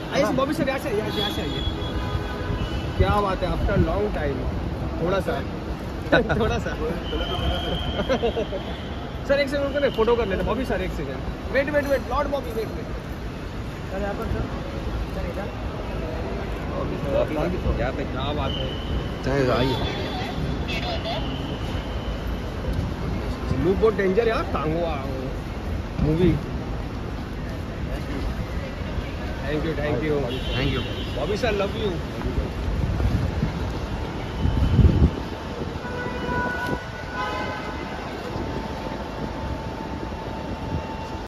आइए बॉबी सर, यहाँ से आइए। क्या बात है, आफ्टर लॉन्ग टाइम। थोड़ा सा थोड़ा सा सर एक सेकंड कर फोटो कर लेते बॉबी सर, एक second wait lord Bobby wait sir, यहाँ पर सर यहाँ पे क्या बात है। आइए, लुक बहुत डेंजर यार, टांगवा movie. Thank you Bobby sir, love you.